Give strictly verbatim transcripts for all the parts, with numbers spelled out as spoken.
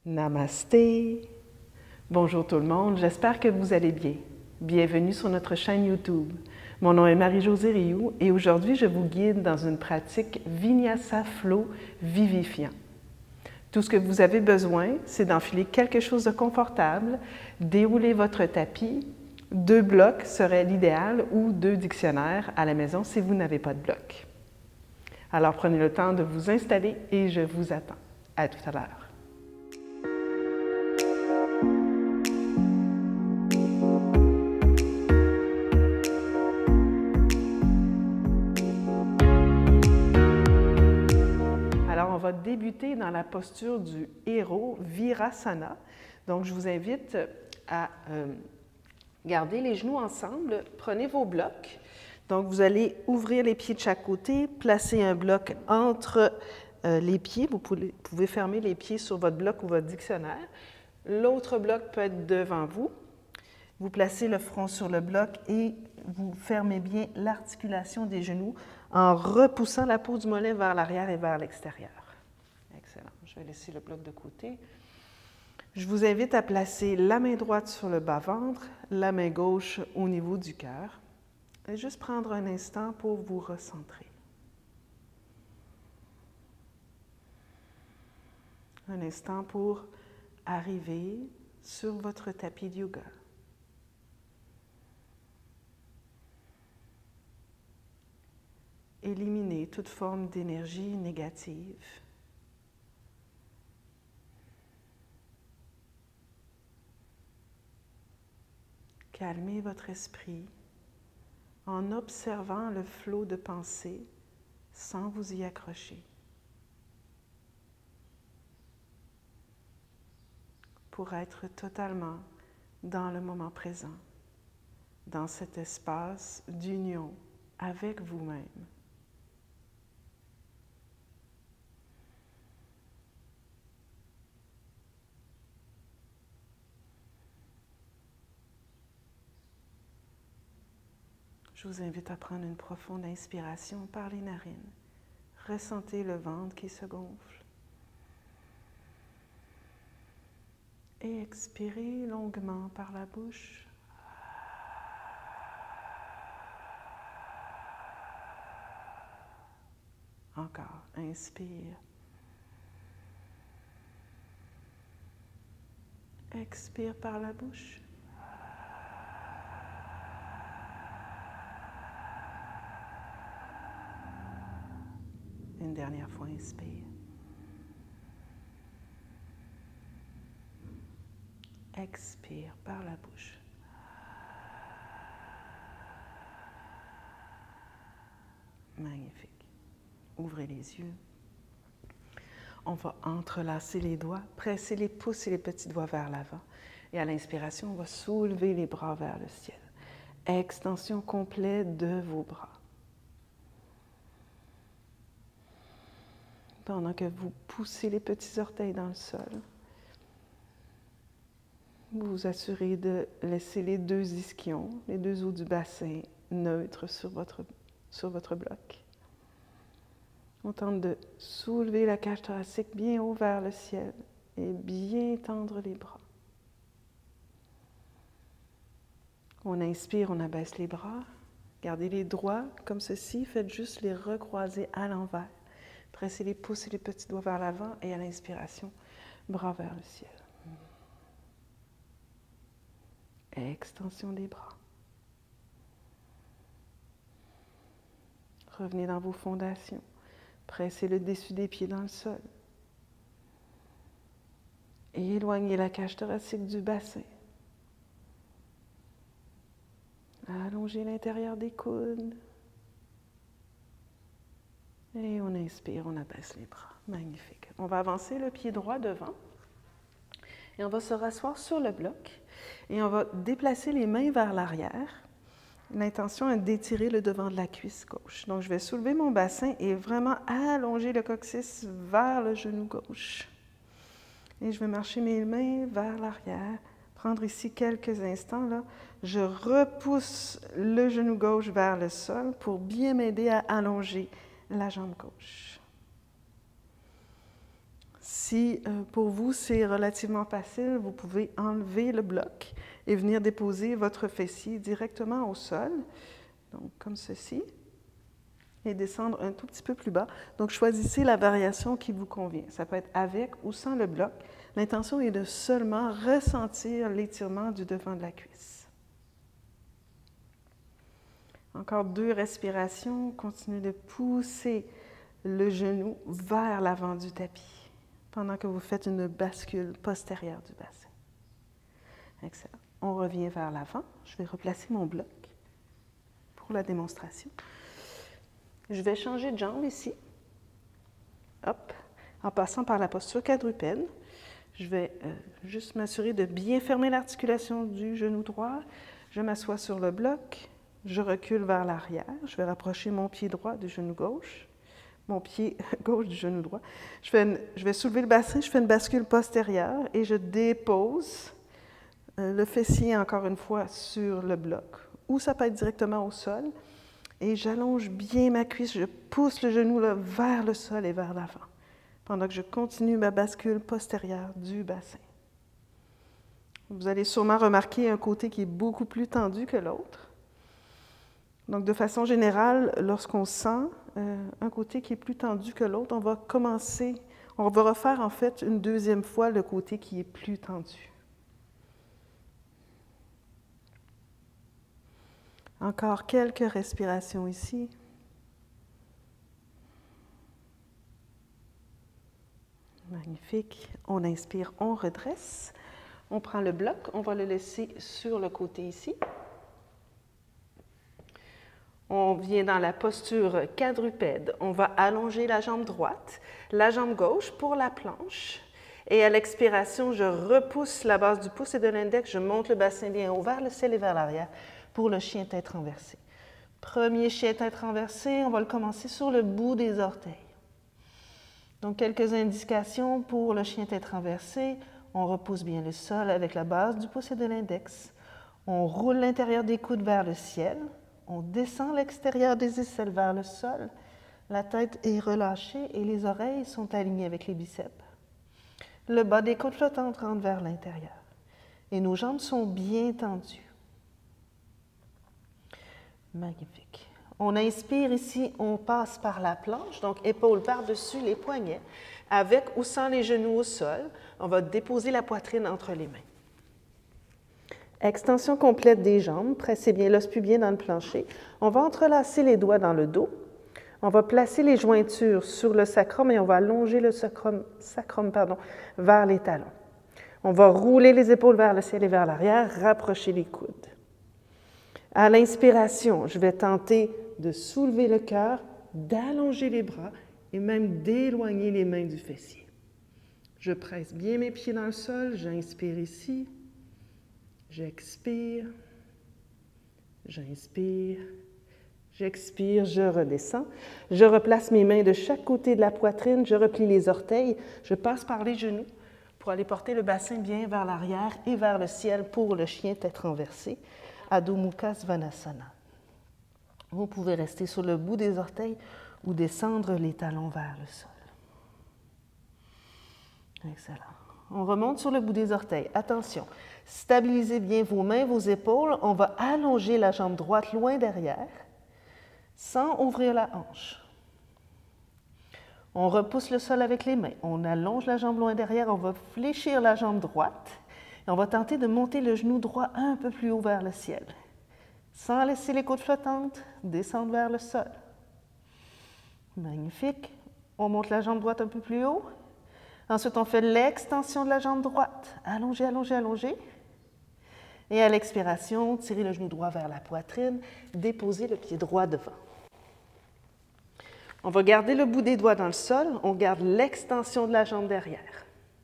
Namasté! Bonjour tout le monde, j'espère que vous allez bien. Bienvenue sur notre chaîne YouTube. Mon nom est Marie-Josée Rioux et aujourd'hui je vous guide dans une pratique Vinyasa Flow vivifiant. Tout ce que vous avez besoin, c'est d'enfiler quelque chose de confortable, dérouler votre tapis. Deux blocs serait l'idéal ou deux dictionnaires à la maison si vous n'avez pas de bloc. Alors prenez le temps de vous installer et je vous attends. À tout à l'heure. Alors, on va débuter dans la posture du héros, Virasana. Donc, je vous invite à euh, garder les genoux ensemble. Prenez vos blocs. Donc, vous allez ouvrir les pieds de chaque côté, placer un bloc entre euh, les pieds. Vous pouvez, pouvez fermer les pieds sur votre bloc ou votre dictionnaire. L'autre bloc peut être devant vous. Vous placez le front sur le bloc et vous fermez bien l'articulation des genoux en repoussant la peau du mollet vers l'arrière et vers l'extérieur. Excellent. Je vais laisser le bloc de côté. Je vous invite à placer la main droite sur le bas-ventre, la main gauche au niveau du cœur. Et juste prendre un instant pour vous recentrer. Un instant pour arriver sur votre tapis de yoga. Éliminez toute forme d'énergie négative. Calmez votre esprit en observant le flot de pensée sans vous y accrocher. Pour être totalement dans le moment présent, dans cet espace d'union avec vous-même. Je vous invite à prendre une profonde inspiration par les narines. Ressentez le ventre qui se gonfle. Et expirez longuement par la bouche. Encore, inspire. Expire par la bouche. Une dernière fois, inspire. Expire par la bouche. Magnifique. Ouvrez les yeux. On va entrelacer les doigts, presser les pouces et les petits doigts vers l'avant. Et à l'inspiration, on va soulever les bras vers le ciel. Extension complète de vos bras. Pendant que vous poussez les petits orteils dans le sol, vous vous assurez de laisser les deux ischions, les deux os du bassin neutres sur votre, sur votre bloc. On tente de soulever la cage thoracique bien haut vers le ciel et bien tendre les bras. On inspire, on abaisse les bras. Gardez-les droits comme ceci, faites juste les recroiser à l'envers. Pressez les pouces et les petits doigts vers l'avant et à l'inspiration, bras vers le ciel. Extension des bras. Revenez dans vos fondations. Pressez le dessus des pieds dans le sol. Et éloignez la cage thoracique du bassin. Allongez l'intérieur des coudes. Et on inspire, on abaisse les bras. Magnifique. On va avancer le pied droit devant. Et on va se rasseoir sur le bloc. Et on va déplacer les mains vers l'arrière. L'intention est d'étirer le devant de la cuisse gauche. Donc, je vais soulever mon bassin et vraiment allonger le coccyx vers le genou gauche. Et je vais marcher mes mains vers l'arrière. Prendre ici quelques instants. Là. Je repousse le genou gauche vers le sol pour bien m'aider à allonger la jambe gauche. Si euh, pour vous c'est relativement facile, vous pouvez enlever le bloc et venir déposer votre fessier directement au sol, donc comme ceci, et descendre un tout petit peu plus bas. Donc choisissez la variation qui vous convient. Ça peut être avec ou sans le bloc. L'intention est de seulement ressentir l'étirement du devant de la cuisse. Encore deux respirations. Continuez de pousser le genou vers l'avant du tapis pendant que vous faites une bascule postérieure du bassin. Excellent. On revient vers l'avant. Je vais replacer mon bloc pour la démonstration. Je vais changer de jambe ici. Hop, en passant par la posture quadrupède. Je vais euh, juste m'assurer de bien fermer l'articulation du genou droit. Je m'assois sur le bloc. Je recule vers l'arrière. Je vais rapprocher mon pied droit du genou gauche. Mon pied gauche du genou droit. Je, fais une, je vais soulever le bassin. Je fais une bascule postérieure et je dépose euh, le fessier encore une fois sur le bloc. Ou ça peut être directement au sol. Et j'allonge bien ma cuisse. Je pousse le genou là, vers le sol et vers l'avant, pendant que je continue ma bascule postérieure du bassin. Vous allez sûrement remarquer un côté qui est beaucoup plus tendu que l'autre. Donc, de façon générale, lorsqu'on sent euh, un côté qui est plus tendu que l'autre, on va commencer, on va refaire en fait une deuxième fois le côté qui est plus tendu. Encore quelques respirations ici. Magnifique. On inspire, on redresse. On prend le bloc, on va le laisser sur le côté ici. On vient dans la posture quadrupède. On va allonger la jambe droite, la jambe gauche pour la planche. Et à l'expiration, je repousse la base du pouce et de l'index. Je monte le bassin bien haut vers le ciel et vers l'arrière pour le chien tête renversée. Premier chien tête renversée, on va le commencer sur le bout des orteils. Donc, quelques indications pour le chien tête renversée. On repousse bien le sol avec la base du pouce et de l'index. On roule l'intérieur des coudes vers le ciel. On descend l'extérieur des aisselles vers le sol. La tête est relâchée et les oreilles sont alignées avec les biceps. Le bas des côtes flottantes rentre vers l'intérieur. Et nos jambes sont bien tendues. Magnifique. On inspire ici, on passe par la planche, donc épaules par-dessus les poignets, avec ou sans les genoux au sol. On va déposer la poitrine entre les mains. Extension complète des jambes, pressez bien l'os pubien dans le plancher. On va entrelacer les doigts dans le dos. On va placer les jointures sur le sacrum et on va allonger le sacrum, sacrum pardon, vers les talons. On va rouler les épaules vers le ciel et vers l'arrière, rapprocher les coudes. À l'inspiration, je vais tenter de soulever le cœur, d'allonger les bras et même d'éloigner les mains du fessier. Je presse bien mes pieds dans le sol, j'inspire ici, j'expire, j'inspire, j'expire, je redescends. Je replace mes mains de chaque côté de la poitrine, je replie les orteils, je passe par les genoux pour aller porter le bassin bien vers l'arrière et vers le ciel pour le chien tête renversée. Adho Mukha Svanasana. Vous pouvez rester sur le bout des orteils ou descendre les talons vers le sol. Excellent. On remonte sur le bout des orteils. Attention, stabilisez bien vos mains, vos épaules. On va allonger la jambe droite loin derrière, sans ouvrir la hanche. On repousse le sol avec les mains. On allonge la jambe loin derrière. On va fléchir la jambe droite. Et on va tenter de monter le genou droit un peu plus haut vers le ciel. Sans laisser les côtes flottantes, descendre vers le sol. Magnifique. On monte la jambe droite un peu plus haut. Ensuite, on fait l'extension de la jambe droite. Allongez, allongez, allongez. Et à l'expiration, tirez le genou droit vers la poitrine. Déposez le pied droit devant. On va garder le bout des doigts dans le sol. On garde l'extension de la jambe derrière.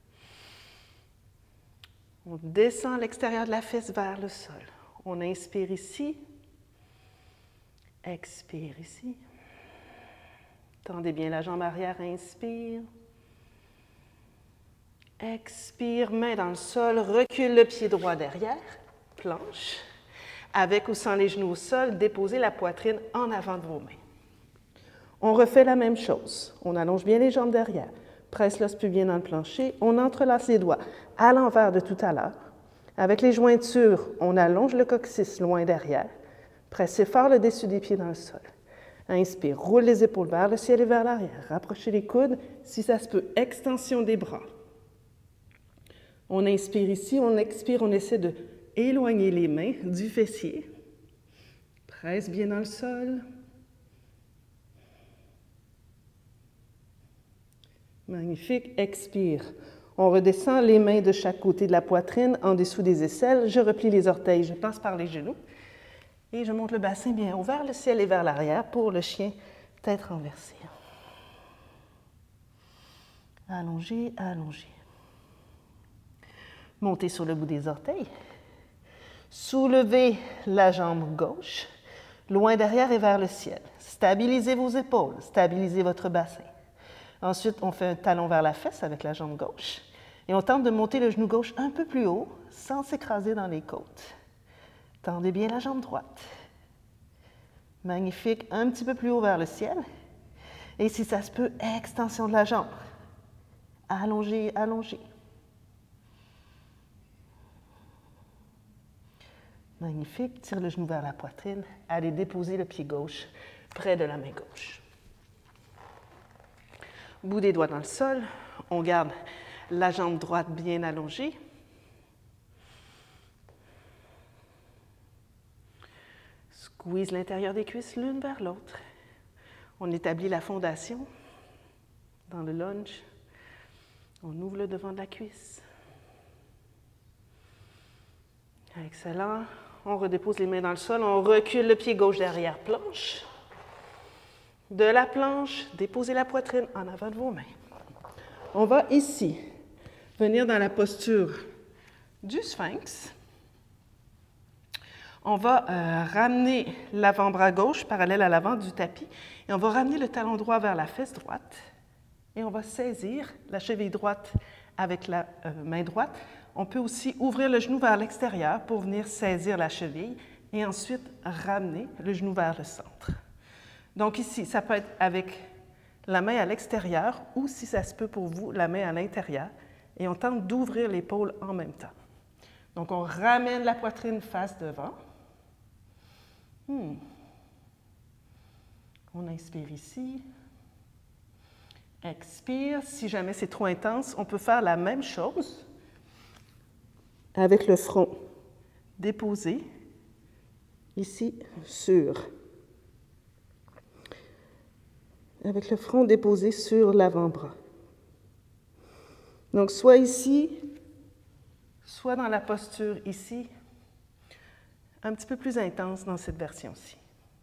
On descend à l'extérieur de la fesse vers le sol. On inspire ici. Expire ici. Tendez bien la jambe arrière, inspire. Expire, main dans le sol, recule le pied droit derrière, planche. Avec ou sans les genoux au sol, déposez la poitrine en avant de vos mains. On refait la même chose. On allonge bien les jambes derrière. presse l'os pubien dans le plancher, on entrelace les doigts à l'envers de tout à l'heure. Avec les jointures, on allonge le coccyx loin derrière. Pressez fort le dessus des pieds dans le sol. Inspire, roule les épaules vers le ciel et vers l'arrière. Rapprochez les coudes, si ça se peut, extension des bras. On inspire ici, on expire, on essaie de éloigner les mains du fessier. Presse bien dans le sol. Magnifique. Expire. On redescend les mains de chaque côté de la poitrine, en dessous des aisselles. Je replie les orteils, je passe par les genoux. Et je monte le bassin bien haut vers le ciel et vers l'arrière pour le chien tête renversée. Allongez, allongez. Montez sur le bout des orteils. Soulevez la jambe gauche, loin derrière et vers le ciel. Stabilisez vos épaules, stabilisez votre bassin. Ensuite, on fait un talon vers la fesse avec la jambe gauche et on tente de monter le genou gauche un peu plus haut sans s'écraser dans les côtes. Tendez bien la jambe droite. Magnifique. Un petit peu plus haut vers le ciel. Et si ça se peut, extension de la jambe. Allongez, allongez. Magnifique. Tire le genou vers la poitrine. Allez déposer le pied gauche près de la main gauche. Bout des doigts dans le sol. On garde la jambe droite bien allongée. Squeeze l'intérieur des cuisses l'une vers l'autre. On établit la fondation dans le lunge. On ouvre le devant de la cuisse. Excellent. On redépose les mains dans le sol. On recule le pied gauche derrière planche. De la planche, déposez la poitrine en avant de vos mains. On va ici venir dans la posture du sphinx. On va euh, ramener l'avant-bras gauche parallèle à l'avant du tapis et on va ramener le talon droit vers la fesse droite et on va saisir la cheville droite avec la euh, main droite. On peut aussi ouvrir le genou vers l'extérieur pour venir saisir la cheville et ensuite ramener le genou vers le centre. Donc ici, ça peut être avec la main à l'extérieur ou, si ça se peut pour vous, la main à l'intérieur. Et on tente d'ouvrir l'épaule en même temps. Donc on ramène la poitrine face devant. Hmm. On inspire ici. Expire. Si jamais c'est trop intense, on peut faire la même chose avec le front déposé ici sur avec le front déposé sur l'avant-bras. Donc, soit ici, soit dans la posture ici, un petit peu plus intense dans cette version-ci.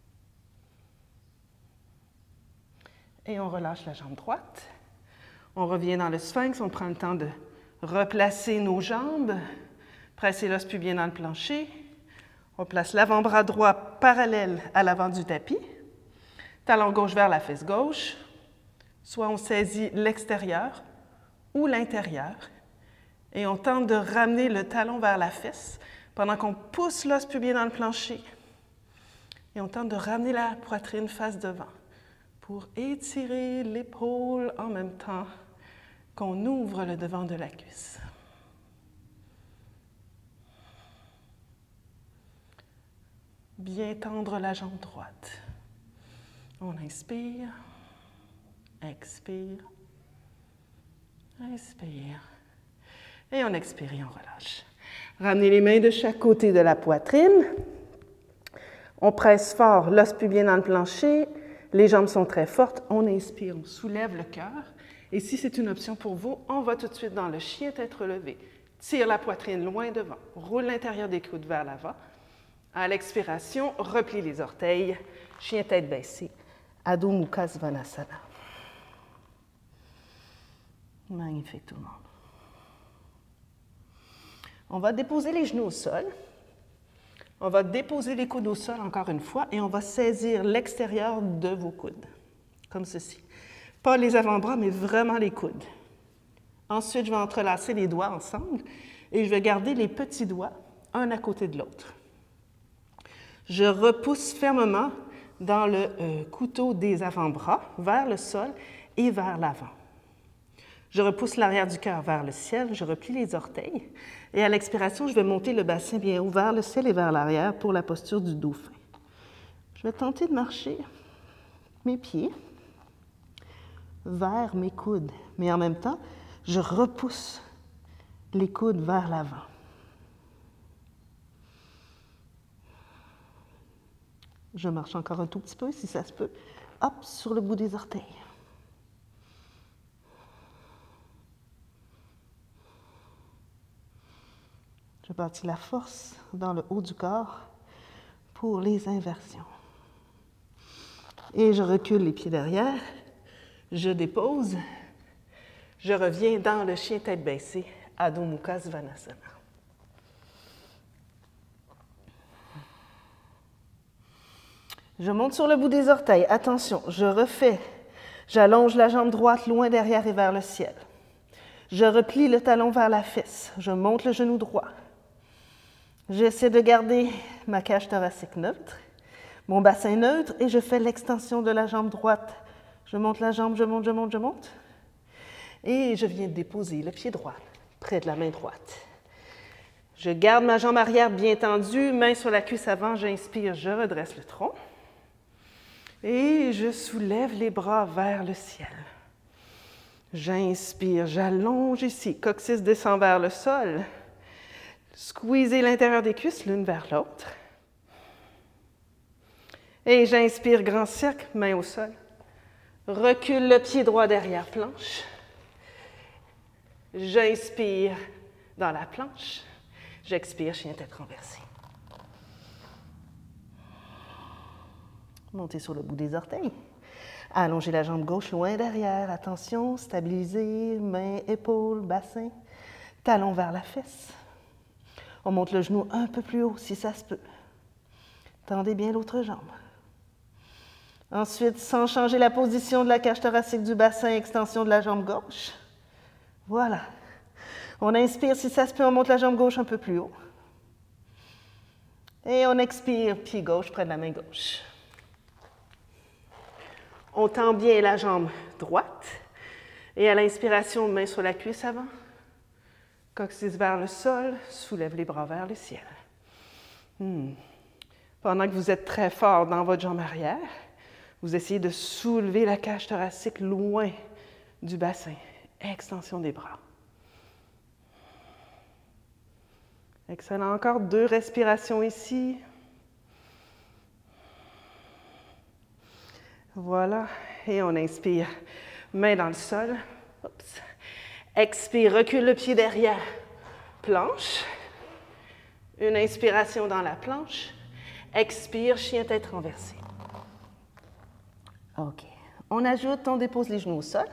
Et on relâche la jambe droite. On revient dans le sphinx, on prend le temps de replacer nos jambes, presser l'os pubien dans le plancher. On place l'avant-bras droit parallèle à l'avant du tapis. Talon gauche vers la fesse gauche, soit on saisit l'extérieur ou l'intérieur et on tente de ramener le talon vers la fesse pendant qu'on pousse l'os pubien dans le plancher et on tente de ramener la poitrine face devant pour étirer l'épaule en même temps qu'on ouvre le devant de la cuisse. Bien tendre la jambe droite. On inspire, expire, inspire, et on expire et on relâche. Ramenez les mains de chaque côté de la poitrine. On presse fort l'os pubien dans le plancher. Les jambes sont très fortes. On inspire, on soulève le cœur. Et si c'est une option pour vous, on va tout de suite dans le chien tête relevée. Tire la poitrine loin devant. Roule l'intérieur des coudes vers l'avant. À l'expiration, replie les orteils. Chien tête baissée. Adho Mukha Svanasana. Magnifique tout le monde. On va déposer les genoux au sol. On va déposer les coudes au sol encore une fois et on va saisir l'extérieur de vos coudes, comme ceci. Pas les avant-bras, mais vraiment les coudes. Ensuite, je vais entrelacer les doigts ensemble et je vais garder les petits doigts un à côté de l'autre. Je repousse fermement dans le euh, couteau des avant-bras vers le sol et vers l'avant. Je repousse l'arrière du cœur vers le ciel, je replie les orteils. Et à l'expiration, je vais monter le bassin bien haut vers le ciel et vers l'arrière pour la posture du dauphin. Je vais tenter de marcher mes pieds vers mes coudes, mais en même temps, je repousse les coudes vers l'avant. Je marche encore un tout petit peu, si ça se peut. Hop, sur le bout des orteils. Je bâtis la force dans le haut du corps pour les inversions. Et je recule les pieds derrière, je dépose, je reviens dans le chien tête baissée, Adho Mukha Svanasana. Je monte sur le bout des orteils. Attention, je refais. J'allonge la jambe droite loin derrière et vers le ciel. Je replie le talon vers la fesse. Je monte le genou droit. J'essaie de garder ma cage thoracique neutre, mon bassin neutre, et je fais l'extension de la jambe droite. Je monte la jambe, je monte, je monte, je monte. Et je viens de déposer le pied droit près de la main droite. Je garde ma jambe arrière bien tendue, main sur la cuisse avant, j'inspire, je redresse le tronc. Et je soulève les bras vers le ciel. J'inspire, j'allonge ici, coccyx descend vers le sol. Squeezez l'intérieur des cuisses l'une vers l'autre. Et j'inspire, grand cercle, main au sol. Recule le pied droit derrière planche. J'inspire dans la planche. J'expire, chien tête renversée. Montez sur le bout des orteils. Allongez la jambe gauche loin derrière. Attention, stabilisez, main, épaule, bassin. Talon vers la fesse. On monte le genou un peu plus haut si ça se peut. Tendez bien l'autre jambe. Ensuite, sans changer la position de la cage thoracique du bassin, extension de la jambe gauche. Voilà. On inspire, si ça se peut, on monte la jambe gauche un peu plus haut. Et on expire, pied gauche près de la main gauche. On tend bien la jambe droite. Et à l'inspiration, main sur la cuisse avant. Coccyx vers le sol, soulève les bras vers le ciel. Hmm. Pendant que vous êtes très fort dans votre jambe arrière, vous essayez de soulever la cage thoracique loin du bassin. Extension des bras. Excellent. Encore deux respirations ici. Voilà. Et on inspire, main dans le sol. Oups. Expire, recule le pied derrière. Planche. Une inspiration dans la planche. Expire, chien tête renversée. OK. On ajoute, on dépose les genoux au sol.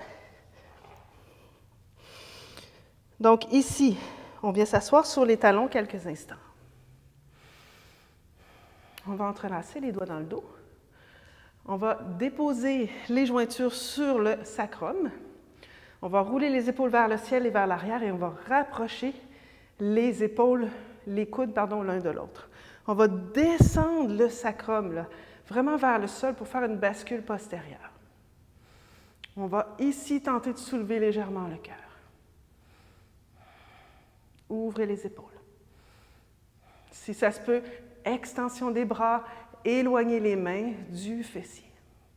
Donc ici, on vient s'asseoir sur les talons quelques instants. On va entrelacer les doigts dans le dos. On va déposer les jointures sur le sacrum. On va rouler les épaules vers le ciel et vers l'arrière et on va rapprocher les épaules, les coudes, pardon, l'un de l'autre. On va descendre le sacrum, là, vraiment vers le sol pour faire une bascule postérieure. On va ici tenter de soulever légèrement le cœur. Ouvrez les épaules. Si ça se peut, extension des bras, éloignez les mains du fessier.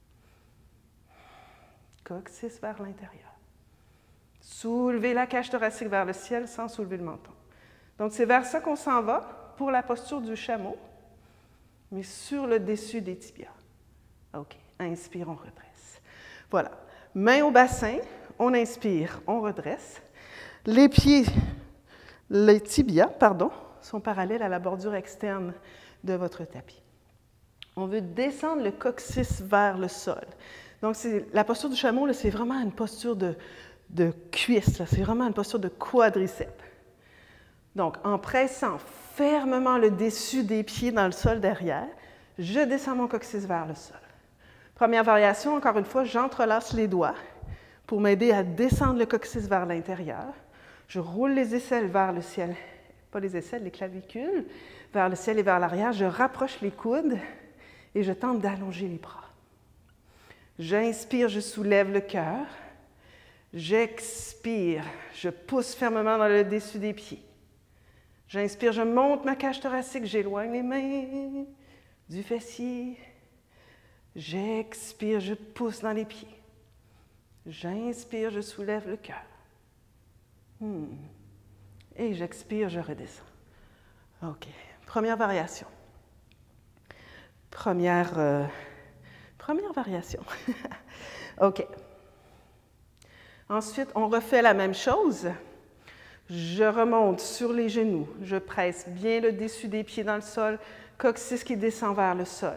Coccyx vers l'intérieur. Soulevez la cage thoracique vers le ciel sans soulever le menton. Donc, c'est vers ça qu'on s'en va pour la posture du chameau, mais sur le dessus des tibias. OK. Inspire, on redresse. Voilà. Main au bassin, on inspire, on redresse. Les pieds, les tibias, pardon, sont parallèles à la bordure externe de votre tapis. On veut descendre le coccyx vers le sol. Donc, la posture du chameau, c'est vraiment une posture de, de cuisse, c'est vraiment une posture de quadriceps. Donc, en pressant fermement le dessus des pieds dans le sol derrière, je descends mon coccyx vers le sol. Première variation, encore une fois, j'entrelace les doigts pour m'aider à descendre le coccyx vers l'intérieur. Je roule les aisselles vers le ciel, pas les aisselles, les clavicules, vers le ciel et vers l'arrière. Je rapproche les coudes et je tente d'allonger les bras. J'inspire, je soulève le cœur. J'expire, je pousse fermement dans le dessus des pieds. J'inspire, je monte ma cage thoracique, j'éloigne les mains du fessier. J'expire, je pousse dans les pieds. J'inspire, je soulève le cœur. Hmm. Et j'expire, je redescends. OK. Première variation. Première, euh, première variation. OK. Ensuite, on refait la même chose. Je remonte sur les genoux. Je presse bien le dessus des pieds dans le sol. Coccyx qui descend vers le sol.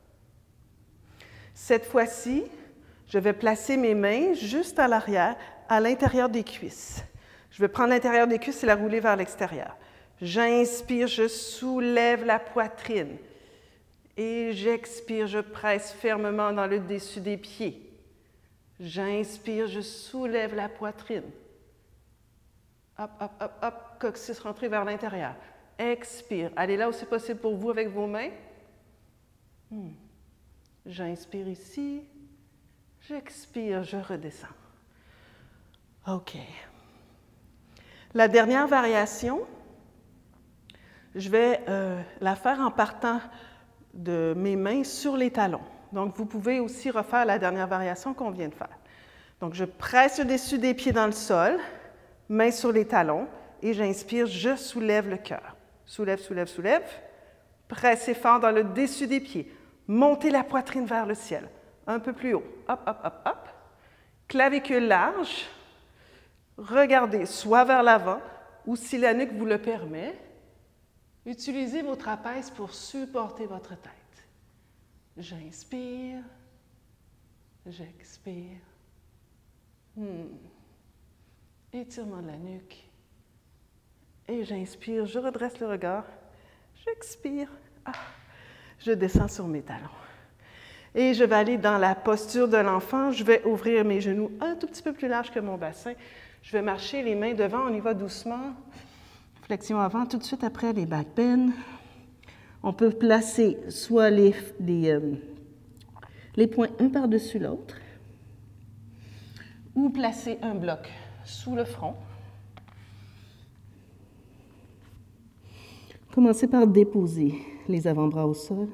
Cette fois-ci, je vais placer mes mains juste à l'arrière, à l'intérieur des cuisses. Je vais prendre l'intérieur des cuisses et la rouler vers l'extérieur. J'inspire, je soulève la poitrine. Et j'expire, je presse fermement dans le dessus des pieds. J'inspire, je soulève la poitrine. Hop, hop, hop, hop, coccyx rentré vers l'intérieur. Expire. Allez là où c'est possible pour vous avec vos mains. Hmm. J'inspire ici. J'expire, je redescends. OK. La dernière variation, je vais euh, la faire en partant de mes mains sur les talons. Donc, vous pouvez aussi refaire la dernière variation qu'on vient de faire. Donc, je presse le dessus des pieds dans le sol, mains sur les talons, et j'inspire, je soulève le cœur. Soulève, soulève, soulève. Pressez fort dans le dessus des pieds. Montez la poitrine vers le ciel. Un peu plus haut. Hop, hop, hop, hop. Clavicule large. Regardez soit vers l'avant, ou si la nuque vous le permet, utilisez vos trapèzes pour supporter votre tête. J'inspire, j'expire. Hmm. Étirement de la nuque. Et j'inspire, je redresse le regard. J'expire. Ah. Je descends sur mes talons. Et je vais aller dans la posture de l'enfant. Je vais ouvrir mes genoux un tout petit peu plus large que mon bassin. Je vais marcher les mains devant. On y va doucement. Flexion avant, tout de suite après les back bends. On peut placer soit les, les, euh, les poings un par-dessus l'autre ou placer un bloc sous le front. Commencez par déposer les avant-bras au sol.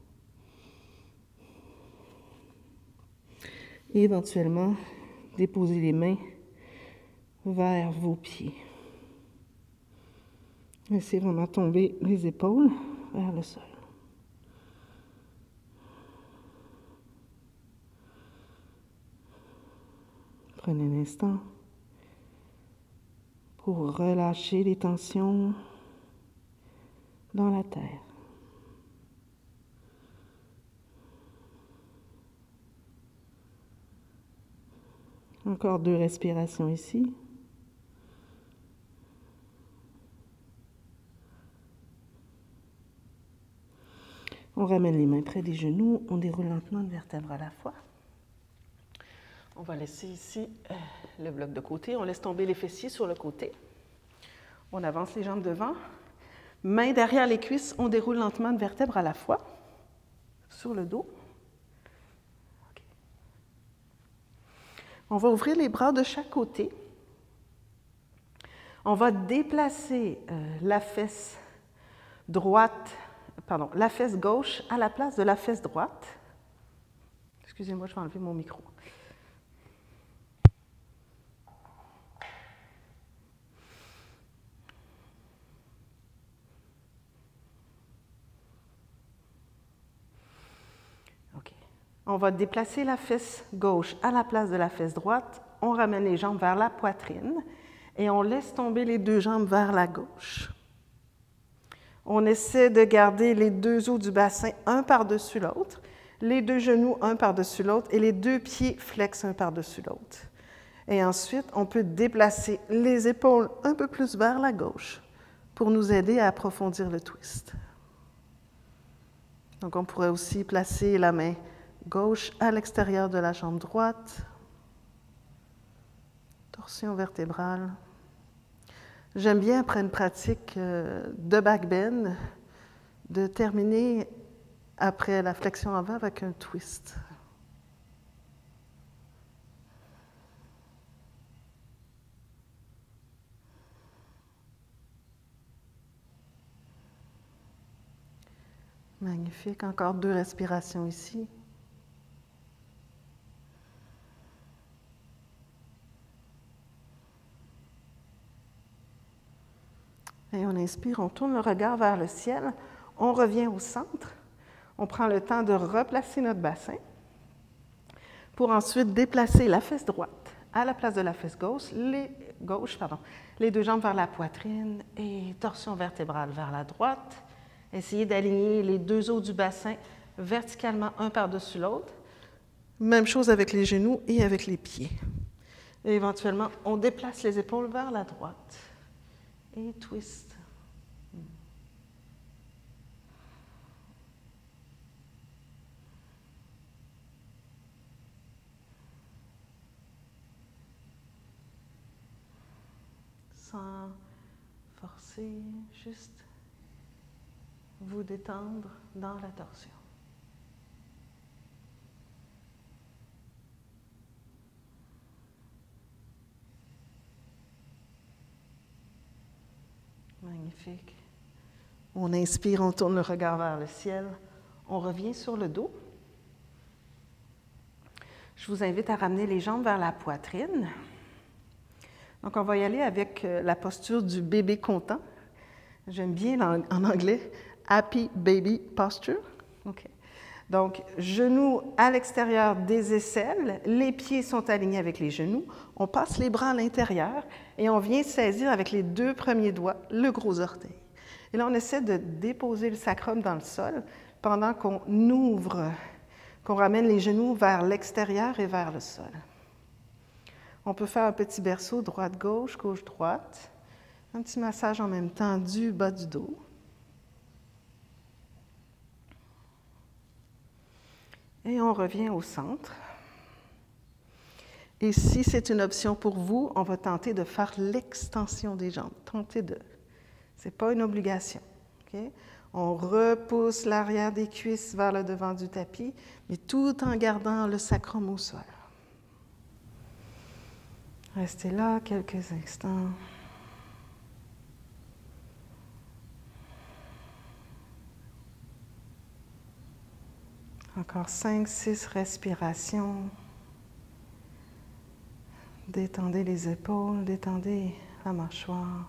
Et éventuellement, déposer les mains vers vos pieds. Laissez vraiment tomber les épaules vers le sol. Prenez un instant pour relâcher les tensions dans la terre. Encore deux respirations ici. On ramène les mains près des genoux, on déroule lentement une vertèbre à la fois. On va laisser ici euh, le bloc de côté, on laisse tomber les fessiers sur le côté. On avance les jambes devant. Mains derrière les cuisses, on déroule lentement une vertèbre à la fois sur le dos. Okay. On va ouvrir les bras de chaque côté. On va déplacer euh, la fesse droite, pardon, la fesse gauche à la place de la fesse droite. Excusez-moi, je vais enlever mon micro. OK. On va déplacer la fesse gauche à la place de la fesse droite. On ramène les jambes vers la poitrine et on laisse tomber les deux jambes vers la gauche. On essaie de garder les deux os du bassin un par-dessus l'autre, les deux genoux un par-dessus l'autre et les deux pieds flexes un par-dessus l'autre. Et ensuite, on peut déplacer les épaules un peu plus vers la gauche pour nous aider à approfondir le twist. Donc, on pourrait aussi placer la main gauche à l'extérieur de la jambe droite, torsion vertébrale. J'aime bien, après une pratique de back bend, de terminer après la flexion avant avec un twist. Magnifique. Encore deux respirations ici. Et on inspire, on tourne le regard vers le ciel. On revient au centre. On prend le temps de replacer notre bassin pour ensuite déplacer la fesse droite à la place de la fesse gauche, les, gauche, pardon, les deux jambes vers la poitrine et torsion vertébrale vers la droite. Essayez d'aligner les deux os du bassin verticalement un par-dessus l'autre. Même chose avec les genoux et avec les pieds. Et éventuellement, on déplace les épaules vers la droite et twist. Sans forcer, juste vous détendre dans la torsion. Magnifique. On inspire, on tourne le regard vers le ciel. On revient sur le dos. Je vous invite à ramener les jambes vers la poitrine. Donc, on va y aller avec la posture du bébé content. J'aime bien en anglais « happy baby posture ». Okay. Donc, genoux à l'extérieur des aisselles, les pieds sont alignés avec les genoux. On passe les bras à l'intérieur et on vient saisir avec les deux premiers doigts le gros orteil. Et là, on essaie de déposer le sacrum dans le sol pendant qu'on ouvre, qu'on ramène les genoux vers l'extérieur et vers le sol. On peut faire un petit berceau droite-gauche, gauche-droite. Un petit massage en même temps du bas du dos. Et on revient au centre. Et si c'est une option pour vous, on va tenter de faire l'extension des jambes. Tentez de. Ce n'est pas une obligation. Okay? On repousse l'arrière des cuisses vers le devant du tapis, mais tout en gardant le sacrum au sol. Restez là quelques instants. Encore cinq, six respirations. Détendez les épaules, détendez la mâchoire.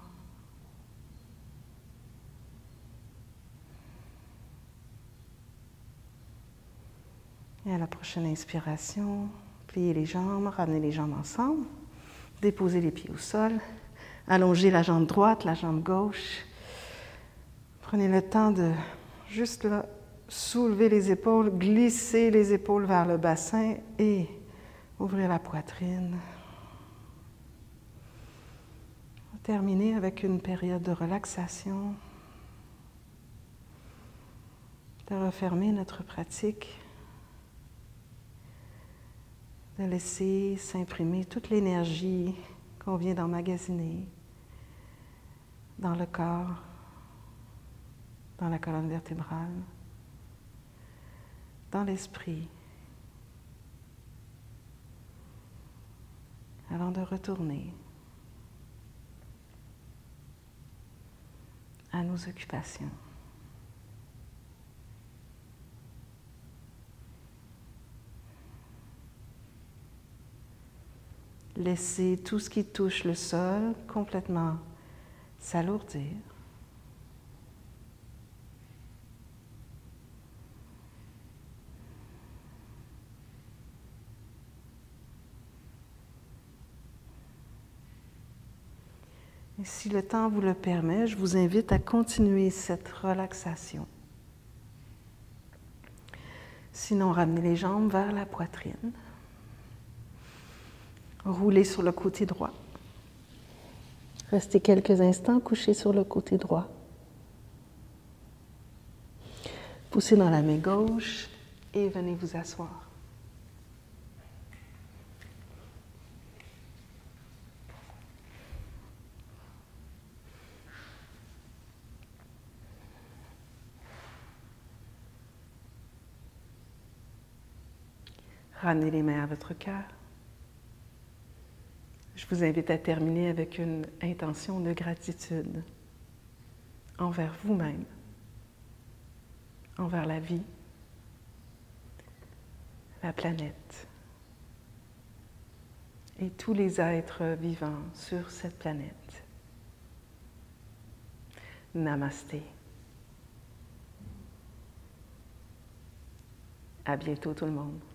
Et à la prochaine inspiration, pliez les jambes, ramenez les jambes ensemble. Déposez les pieds au sol, allongez la jambe droite, la jambe gauche. Prenez le temps de juste là, soulever les épaules, glisser les épaules vers le bassin et ouvrir la poitrine. On va terminer avec une période de relaxation, de refermer notre pratique, de laisser s'imprimer toute l'énergie qu'on vient d'emmagasiner dans le corps, dans la colonne vertébrale, dans l'esprit, avant de retourner à nos occupations. Laissez tout ce qui touche le sol complètement s'alourdir. Et si le temps vous le permet, je vous invite à continuer cette relaxation. Sinon, ramenez les jambes vers la poitrine. Roulez sur le côté droit. Restez quelques instants couchés sur le côté droit. Poussez dans la main gauche et venez vous asseoir. Ramenez les mains à votre cœur. Je vous invite à terminer avec une intention de gratitude envers vous-même, envers la vie, la planète et tous les êtres vivants sur cette planète. Namasté. À bientôt tout le monde.